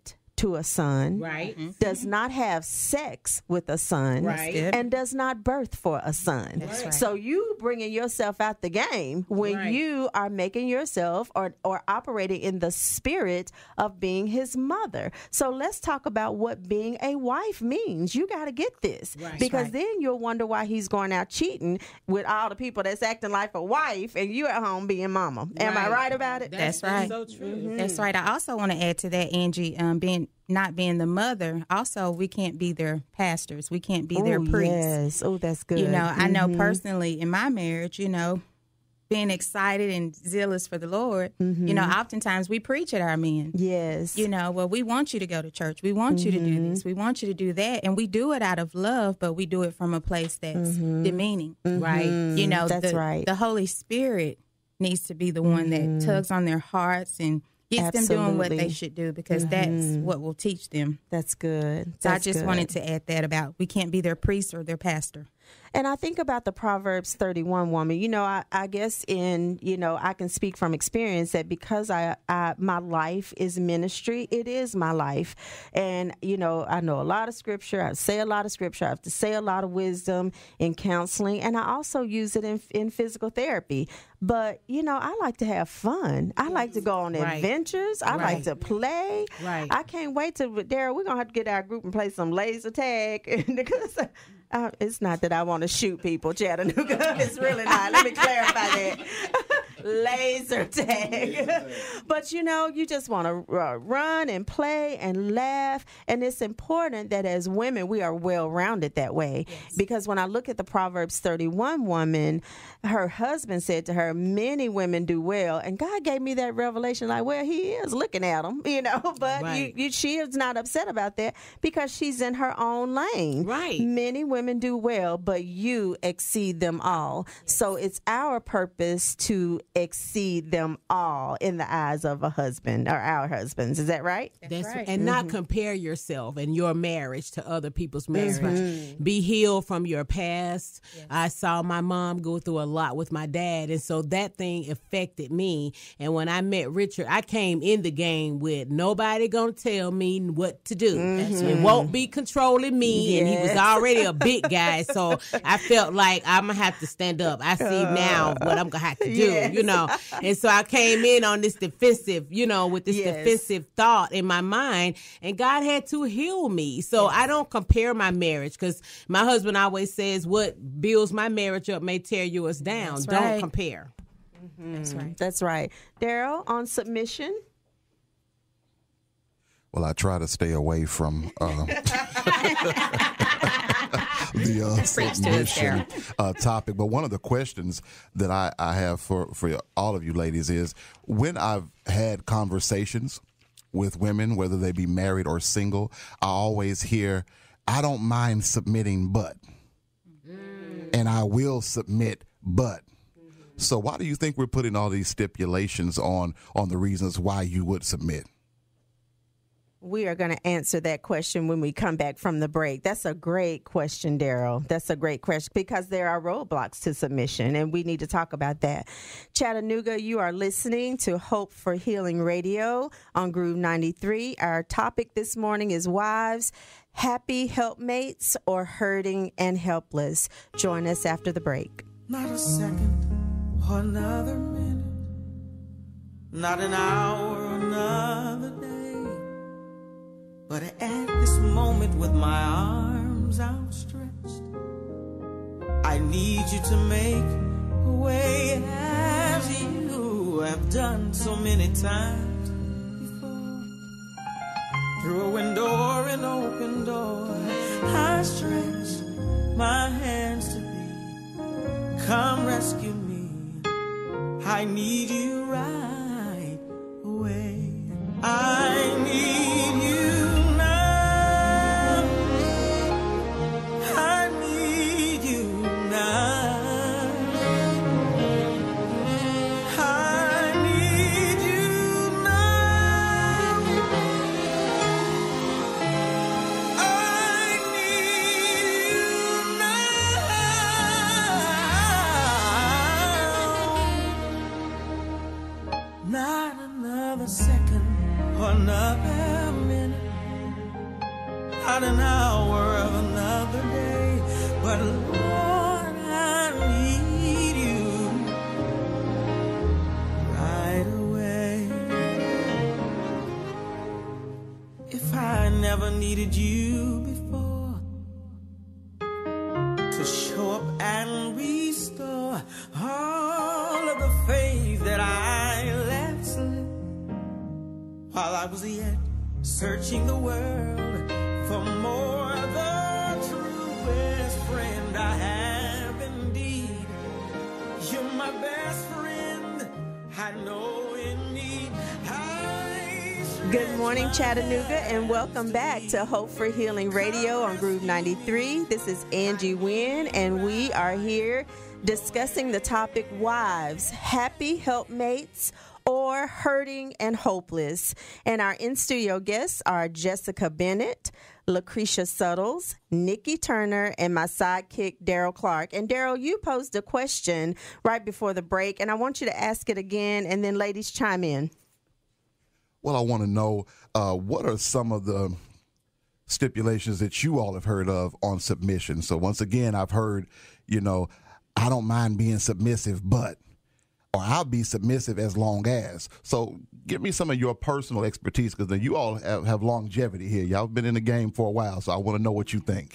to a son, Right. Mm-hmm. does not have sex with a son, Right. and does not birth for a son. That's right. So you bringing yourself out the game when Right. you are making yourself or, or operating in the spirit of being his mother. So let's talk about what being a wife means. You got to get this, Right. because right. then you'll wonder why he's going out cheating with all the people that's acting like a wife and you at home being mama. Am I Right. right about it? That's right. So true. That's right. I also want to add to that, Angie, um, being not being the mother. Also, we can't be their pastors. We can't be their Ooh, priests. yes. Oh, that's good. You know, I know Mhm. personally in my marriage, you know, being excited and zealous for the Lord, you know, oftentimes we preach at our men. Yes. You know, well, we want you to go to church. We want you to do this. We want you to do that. And we do it out of love, but we do it from a place that's demeaning. Right. You know, That's the, right. the Holy Spirit needs to be the one that tugs on their hearts and gets them doing what Absolutely. they should do, because that's what will teach them. That's good. So That's I just good. wanted to add that about we can't be their priest or their pastor. And I think about the Proverbs thirty-one woman. You know, I, I guess in, you know, I can speak from experience that because I, I my life is ministry, it is my life. And, you know, I know a lot of scripture. I say a lot of scripture. I have to say a lot of wisdom in counseling. And I also use it in, in physical therapy. But, you know, I like to have fun. I like to go on Right. adventures. I like Right. to play. Right. I can't wait to, Daryl, we're going to have to get our group and play some laser tag. because uh, it's not that I want to shoot people, Chattanooga. It's really not. Let me clarify that. Laser tag. But, you know, you just want to uh, run and play and laugh. And it's important that as women, we are well-rounded that way. Because when I look at the Proverbs thirty-one woman, her husband said to her, many women do well. And God gave me that revelation like, well, he is looking at them, you know. But Right. you, you, she is not upset about that because she's in her own lane. Right. Many women do well, but you exceed them all. So it's our purpose to exceed them all in the eyes of a husband or our husbands. Is that right? That's right. And not compare yourself and your marriage to other people's marriage. Be healed from your past. I saw my mom go through a lot with my dad, and so that thing affected me. And when I met Richard, I came in the game with nobody gonna tell me what to do. It won't be controlling me. And he was Yes. already a big guy, so I felt like I'm gonna have to stand up. I see now what I'm gonna have to do. Yes. You know, and so I came in on this defensive, you know, with this Yes. defensive thought in my mind, and God had to heal me. So I don't compare my marriage, because my husband always says, what builds my marriage up may tear yours down. That's Don't right. compare. That's right. That's right. Daryl, on submission. Well, I try to stay away from uh, the uh, Preach to us, submission uh, topic. But one of the questions that I, I have for, for all of you ladies is, when I've had conversations with women, whether they be married or single, I always hear, I don't mind submitting, but, and I will submit, but. So why do you think we're putting all these stipulations on on the reasons why you would submit? We are going to answer that question when we come back from the break. That's a great question, Daryl. That's a great question, because there are roadblocks to submission, and we need to talk about that. Chattanooga, you are listening to Hope for Healing Radio on Groove ninety-three. Our topic this morning is wives, happy helpmates, or hurting and helpless. Join us after the break. Not a second or another minute, not an hour or another day. But at this moment, with my arms outstretched, I need you to make a way, as you have done so many times before. Through a window or an open door, I stretch my hands to thee. Come rescue me. I need you right away. I need you. not an hour of another day, but Lord, I need you right away. If I never needed you before to show up and restore all of the faith that I let slip while I was yet searching the world for more, the truest friend I have indeed. You're my best friend, I know in need. I Good morning, Chattanooga, and welcome back to Hope for Healing Radio on Groove ninety-three. This is Angie Wynn, and we are here discussing the topic wives, happy helpmates, or hurting and hopeless. And our in-studio guests are Jessica Bennett, Lucretia Suttles, Nikki Turner, and my sidekick, Daryl Clark. And Daryl, you posed a question right before the break, and I want you to ask it again, and then ladies chime in. Well, I want to know uh, what are some of the stipulations that you all have heard of on submission. So once again, I've heard, you know, I don't mind being submissive, but, or I'll be submissive as long as. So give me some of your personal expertise, because you all have, have longevity here. Y'all been in the game for a while, so I want to know what you think.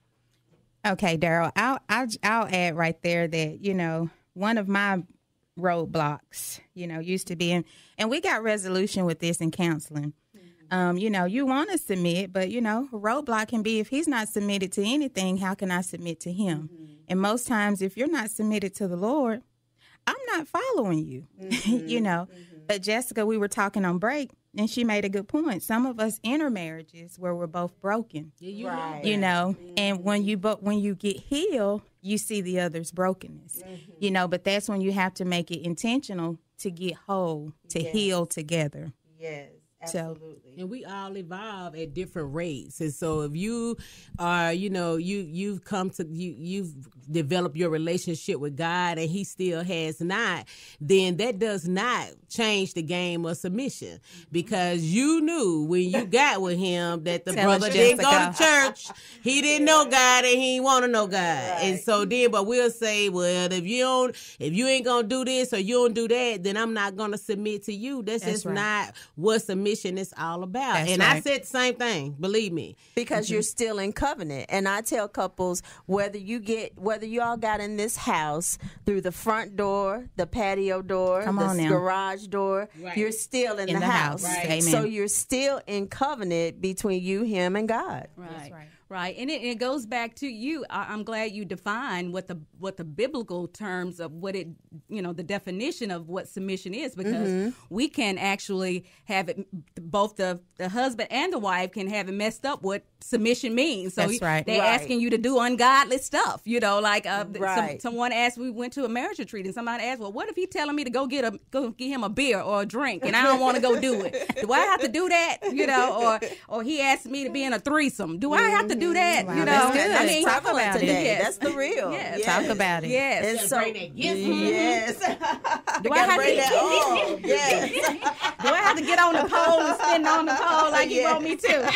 Okay, Daryl, I'll, I'll I'll add right there that, you know, one of my roadblocks, you know, used to be, and, and we got resolution with this in counseling. Mm-hmm. Um, you know, you want to submit, but, you know, a roadblock can be if he's not submitted to anything, how can I submit to him? Mm-hmm. And most times, if you're not submitted to the Lord, I'm not following you, mm-hmm. you know. Mm-hmm. But Jessica, we were talking on break, and she made a good point. Some of us enter marriages where we're both broken, Yeah, you, Right. you know, Mm-hmm. and when you but when you get healed, you see the other's brokenness, Mm-hmm. you know. But that's when you have to make it intentional to get whole, to Yes. heal together. Yes, So- absolutely. And we all evolve at different rates, and so if you are, you know, you you've come to you you've developed your relationship with God, and He still has not, then that does not change the game of submission, because you knew when you got with Him that the Tell brother us, didn't go to Jessica. church, he didn't know God, and he didn't want to know God, and Right. so then, but we'll say, well, if you don't, if you ain't gonna do this or you don't do that, then I'm not gonna submit to you. That's, That's just right. not what submission is all about. That's and I right. said the same thing, believe me. Because you're still in covenant. And I tell couples, whether you get whether you all got in this house through the front door, the patio door, Come the on now. garage door, Right. you're still in, In the, the house. house. Right. Amen. So you're still in covenant between you, him, and God. Right. That's right. Right, and it, it goes back to you. I, I'm glad you define what the what the biblical terms of what it, you know, the definition of what submission is, because Mm-hmm. we can actually have it. Both the the husband and the wife can have it messed up what submission means. So That's right. they're Right. asking you to do ungodly stuff. You know, like uh, th- Right. some, someone asked. We went to a marriage retreat, and somebody asked, "Well, what if he telling me to go get a go get him a beer or a drink, and I don't want to go do it? Do I have to do that? You know, or or he asked me to be in a threesome. Do I have to do that? Wow, you know, that's good. I mean, Talk prevalent about it. today. Yes. That's the real. Yes. Yes. Talk about it. yes. And so, bring that gift. yes. Do I Gotta have bring to? that on. Yes. Do I have to get on the pole and spin on the pole like you Yes. want me to?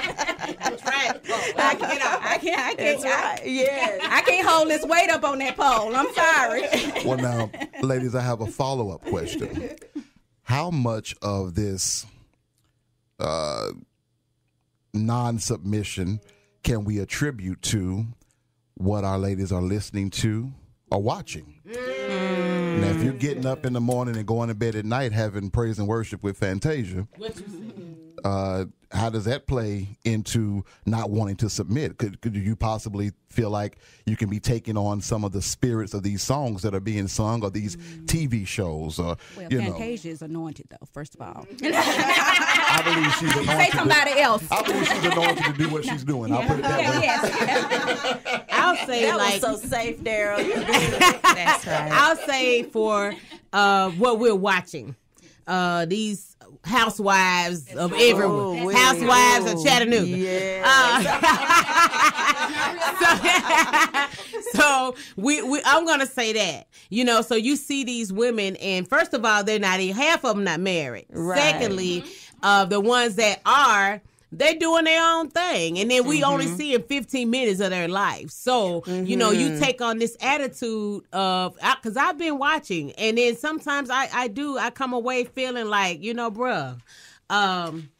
That's right. I can't. I can't. I can't. That's right. Yes. I, I can't hold this weight up on that pole. I'm sorry. Well, now, ladies, I have a follow-up question. How much of this uh, non-submission can we attribute to what our ladies are listening to or watching? Now, if you're getting up in the morning and going to bed at night having praise and worship with Fantasia, What you say? uh, how does that play into not wanting to submit? Could, could you possibly feel like you can be taking on some of the spirits of these songs that are being sung, or these T V shows, or Well, you know? Fantasia is anointed, though. First of all, I believe she's anointed. say to- somebody else. I believe she's anointed to do what she's doing. I'll put it that way. Yes. I'll say That like was so safe, Daryl. That's right. I'll say for uh, what we're watching, uh, these housewives of everyone, Oh, wait. housewives Oh, of Chattanooga. Yeah. so, so we, we I'm gonna say that, you know, so you see these women, and first of all, they're not half of them not married. Right. Secondly, uh, the ones that are, they doing their own thing. And then we mm-hmm. only see in fifteen minutes of their life. So, mm-hmm. you know, you take on this attitude of, because I've been watching, and then sometimes I, I do, I come away feeling like, you know, bruh, um,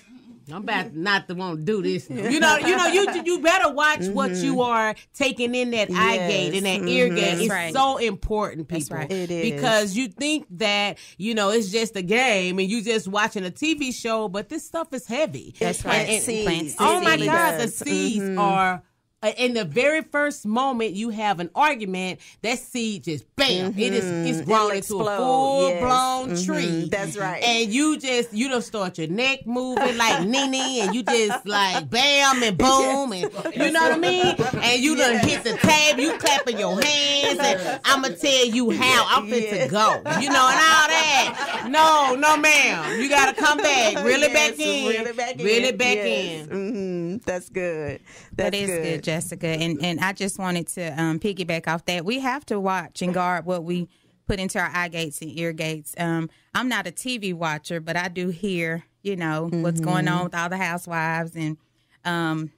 I'm about not to want to do this. Now. You know, you know, you you better watch mm-hmm. what you are taking in that yes. eye gate and that mm-hmm. ear gate. It's right. so important, people. That's right. It is. Because you think that, you know, it's just a game and you just watching a T V show, but this stuff is heavy. That's right. And, and, oh my God, does. the seeds mm-hmm. are. In the very first moment you have an argument, that seed just bam, mm-hmm. it is it's grown into a full yes. blown mm-hmm. tree. That's right. And you just you don't start your neck moving like Nene, and you just like bam and boom, and you know what I mean. And you done yes. hit the tab, you clapping your hands, and I'ma tell you how I'm fit yes. to go. You know, and all that. No, no, ma'am, you gotta come back, reel it yes, back in, reel it back in, reel it back yes. in. Mm-hmm. That's good. That's that is good. good. Jessica, and and I just wanted to um, piggyback off that. We have to watch and guard what we put into our eye gates and ear gates. Um, I'm not a T V watcher, but I do hear, you know, mm-hmm. what's going on with all the housewives and um,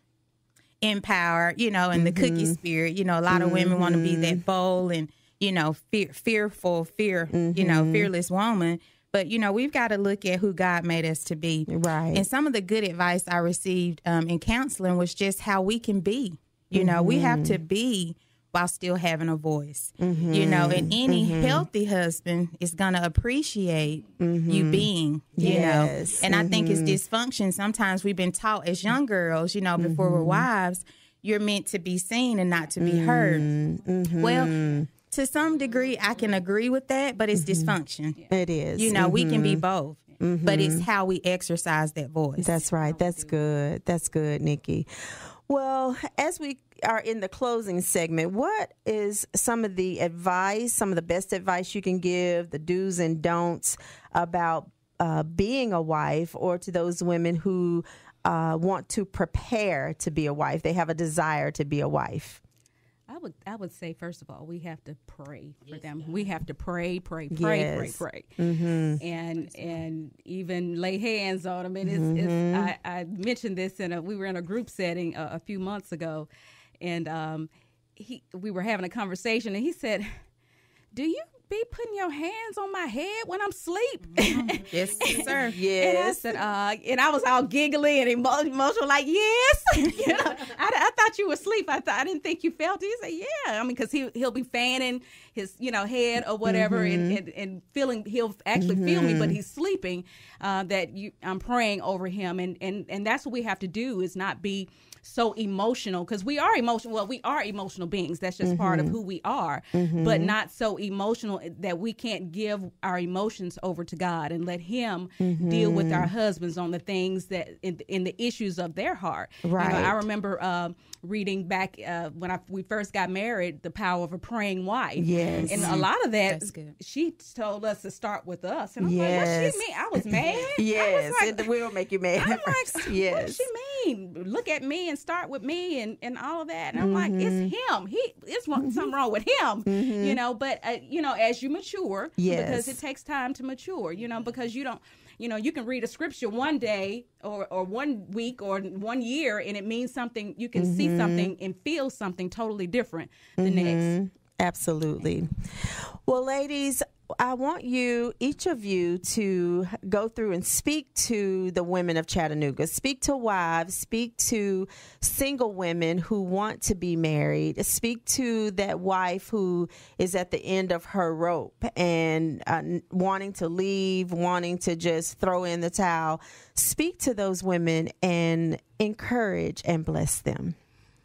Empower, you know, and mm-hmm. the cookie spirit. You know, a lot of mm-hmm. women want to be that bold and, you know, fear, fearful, fear, mm-hmm. you know, fearless woman. But, you know, we've got to look at who God made us to be. Right. And some of the good advice I received um, in counseling was just how we can be. You mm-hmm. know, we have to be while still having a voice. Mm-hmm. You know, and any mm-hmm. healthy husband is going to appreciate mm-hmm. you being, you yes. know. And mm-hmm. I think it's dysfunction. Sometimes we've been taught as young girls, you know, before mm-hmm. we're wives, you're meant to be seen and not to be mm-hmm. heard. Mm-hmm. Well, to some degree, I can agree with that, but it's mm-hmm. dysfunction. It is. You know, mm-hmm. we can be both, mm-hmm. but it's how we exercise that voice. That's right. That's good. That's good, Nikki. Well, as we are in the closing segment, what is some of the advice, some of the best advice you can give, the do's and don'ts about uh, being a wife, or to those women who uh, want to prepare to be a wife? They have a desire to be a wife. I would I would say, first of all, we have to pray for yes, them. God. We have to pray, pray, pray, yes. pray, pray, mm-hmm. and and even lay hands on them. And it's, mm-hmm. it's I, I mentioned this in a we were in a group setting a, a few months ago, and um, he we were having a conversation, and he said, "Do you be putting your hands on my head when I'm asleep?" Mm-hmm. Yes, sir. Yes. And I said, uh, and I was all giggly and emo- emotional, like, yes. you know, I, I thought you were asleep. I thought I didn't think you felt it. He said, yeah. I mean, because he he'll be fanning his, you know, head or whatever, mm-hmm. and, and and feeling he'll actually mm-hmm. feel me, but he's sleeping. Uh, that you, I'm praying over him, and and and that's what we have to do, is not be so emotional, because we are emotional. Well, we are emotional beings. That's just mm-hmm. part of who we are, mm-hmm. but not so emotional that we can't give our emotions over to God and let Him mm-hmm. deal with our husbands on the things that in, in the issues of their heart. Right. You know, I remember uh, reading back uh, when I, we first got married, The Power of a Praying Wife. Yes, and a lot of that she told us to start with us. And I'm yes. like, what she mean? I was mad. Yes, was like, it will make you mad. I'm like, yes. What does she mean? Look at me and start with me and, and all of that. And I'm mm-hmm. like, it's him. He it's mm-hmm. something wrong with him, mm-hmm. you know. But uh, you know, as you mature, yes. because it takes time to mature, you know, because you don't, you know, you can read a scripture one day or, or one week or one year, and it means something. You can mm-hmm. see something and feel something totally different the mm-hmm. next. Absolutely. Well, ladies, I want you, each of you, to go through and speak to the women of Chattanooga. Speak to wives. Speak to single women who want to be married. Speak to that wife who is at the end of her rope and uh, wanting to leave, wanting to just throw in the towel. Speak to those women and encourage and bless them.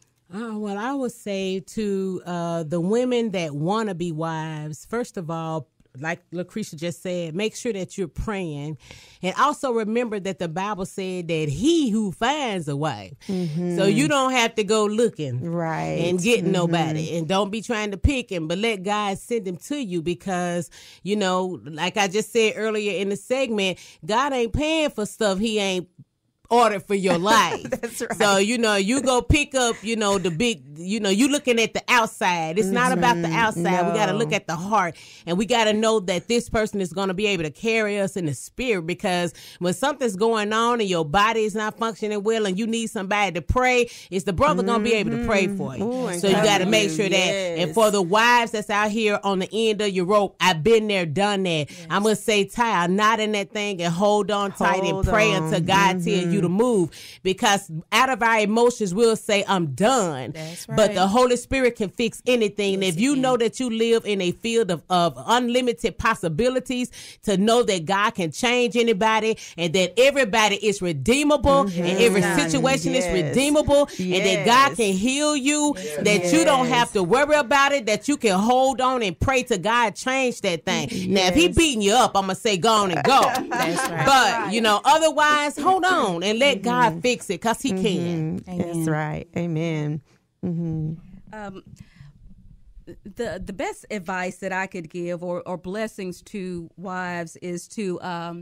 Uh, well, I would say to uh, the women that want to be wives, first of all, like Lucretia just said, make sure that you're praying. And also remember that the Bible said that he who finds a wife. Mm-hmm. So you don't have to go looking right and get mm-hmm. nobody. And don't be trying to pick him, but let God send him to you, because, you know, like I just said earlier in the segment, God ain't paying for stuff he ain't ordered for your life. That's right. So, you know, you go pick up, you know, the big you know, you looking at the outside. It's not about the outside. No. We got to look at the heart, and we got to know that this person is going to be able to carry us in the spirit, because when something's going on and your body is not functioning well and you need somebody to pray, it's the brother going to be able to pray for you. Ooh, so you got to encourage make you, sure that, yes. and for the wives that's out here on the end of your rope, I've been there, done that. Yes. I'm going to say, Ty, I'm not in that thing, and hold on tight Hold and pray on. until God Mm-hmm. tells you to move, because out of our emotions, we'll say, I'm done. That's right. But the Holy Spirit can fix anything. And if you know that you live in a field of, of unlimited possibilities, to know that God can change anybody, and that everybody is redeemable, Mm-hmm. and every Yes. situation Yes. is redeemable, and that God can heal you, that you don't have to worry about it, that you can hold on and pray to God change that thing. Now, if he Yes. beating you up, I'm going to say go on and go. That's right. But, you know, otherwise, hold on and let God fix it, because he can. That's right. Amen. Um, the the best advice that I could give, or, or blessings to wives, is to um,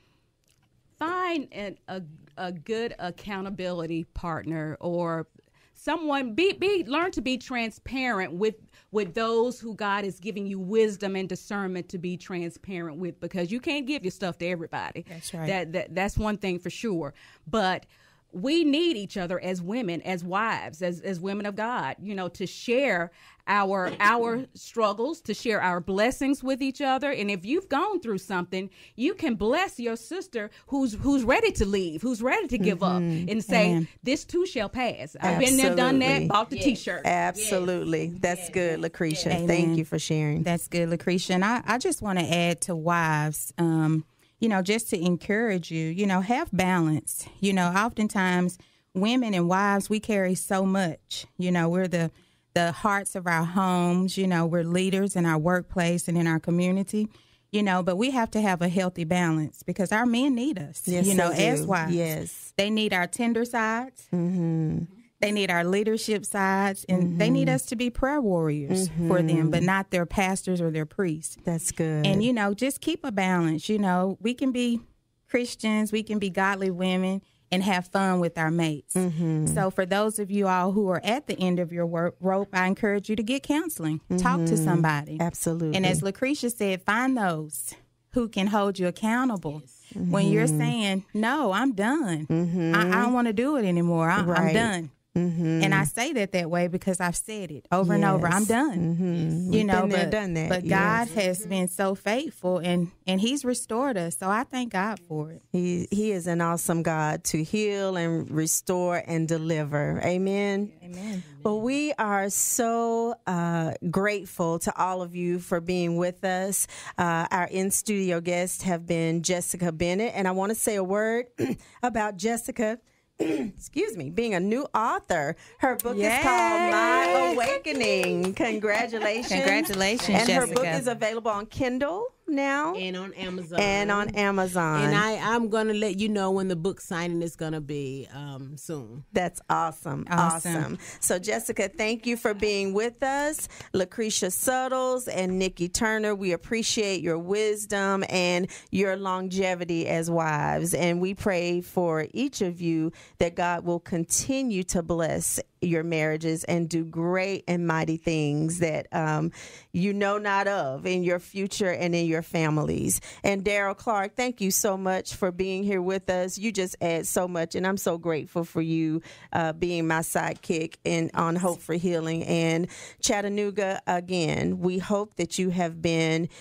find an, a a good accountability partner, or someone be be learn to be transparent with with those who God is giving you wisdom and discernment to be transparent with, because you can't give your stuff to everybody. That's right. That, that that's one thing for sure. But we need each other as women, as wives, as as women of God, you know, to share our our struggles, to share our blessings with each other. And if you've gone through something, you can bless your sister who's who's ready to leave, who's ready to give up, and say, Amen. this too shall pass. I've been there, done that, Absolutely. bought the T-shirt. Absolutely. That's good, Lucretia. Amen. Thank you for sharing. That's good, Lucretia. And I, I just want to add to wives, um, you know, just to encourage you, you know, have balance. You know, oftentimes women and wives, we carry so much. You know, we're the the hearts of our homes. You know, we're leaders in our workplace and in our community. You know, but we have to have a healthy balance, because our men need us. Yes, you know, they as do. wives, Yes. they need our tender sides. Mm-hmm. They need our leadership sides, and Mm-hmm. they need us to be prayer warriors for them, but not their pastors or their priests. That's good. And, you know, just keep a balance. You know, we can be Christians, we can be godly women, and have fun with our mates. Mm-hmm. So for those of you all who are at the end of your work, rope, I encourage you to get counseling. Talk to somebody. Absolutely. And as Lucretia said, find those who can hold you accountable. When you're saying, no, I'm done. I, I don't want to do it anymore. I, I'm Right. done. And I say that that way because I've said it over and over. I'm Yes. done. Mhm. You We've know, been there, but, done that. but Yes. God has been so faithful, and and He's restored us. So I thank God for it. He he is an awesome God to heal and restore and deliver. Amen. Amen. Well, we are so uh, grateful to all of you for being with us. Uh, our in-studio guests have been Jessica Bennett, and I want to say a word about Jessica. Excuse me, being a new author. Her book Yay. is called My Awakening. Congratulations. Congratulations, And her book Jessica. is available on Kindle now And on Amazon. and on Amazon. And I, I'm going to let you know when the book signing is going to be um, soon. That's awesome. awesome. Awesome. So, Jessica, thank you for being with us. Lucretia Suttles and Nikki Turner, we appreciate your wisdom and your longevity as wives. And we pray for each of you that God will continue to bless your marriages and do great and mighty things that um, you know not of in your future and in your families. And Daryl Clark, thank you so much for being here with us. You just add so much, and I'm so grateful for you uh, being my sidekick in on Hope for Healing. And Chattanooga, again, we hope that you have been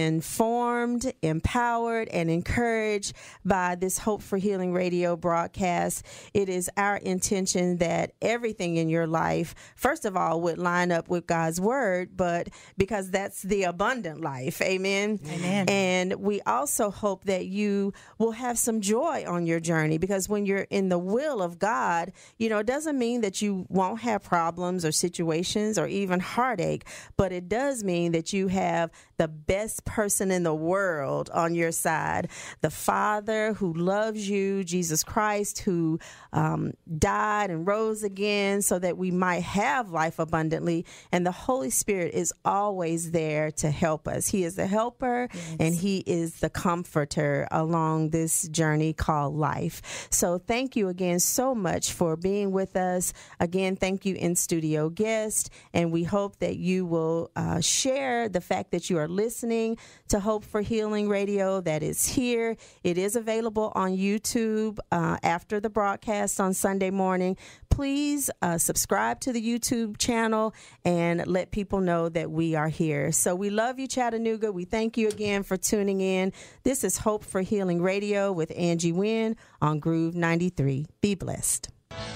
informed, empowered, and encouraged by this Hope for Healing radio broadcast. It is our intention that everything in your life, first of all, would line up with God's word, but because that's the abundant life. Amen. Amen. And we also hope that you will have some joy on your journey, because when you're in the will of God, you know, it doesn't mean that you won't have problems or situations or even heartache, but it does mean that you have the best best person in the world on your side. The Father who loves you, Jesus Christ, who um, died and rose again so that we might have life abundantly. And the Holy Spirit is always there to help us. He is the helper, yes, and he is the comforter along this journey called life. So thank you again so much for being with us. Again, thank you, in-studio guest, and we hope that you will uh, share the fact that you are listening to Hope for Healing Radio that is here. It is available on YouTube uh, after the broadcast on Sunday morning. Please uh, subscribe to the YouTube channel and let people know that we are here. So we love you, Chattanooga. We thank you again for tuning in. This is Hope for Healing Radio with Angie Wynn on Groove ninety-three. Be blessed.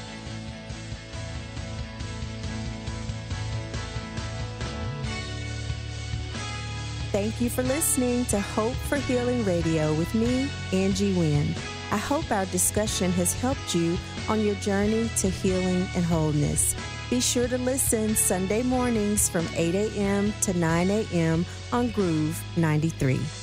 Thank you for listening to Hope for Healing Radio with me, Angie Wynn. I hope our discussion has helped you on your journey to healing and wholeness. Be sure to listen Sunday mornings from eight a.m. to nine a.m. on Groove ninety-three.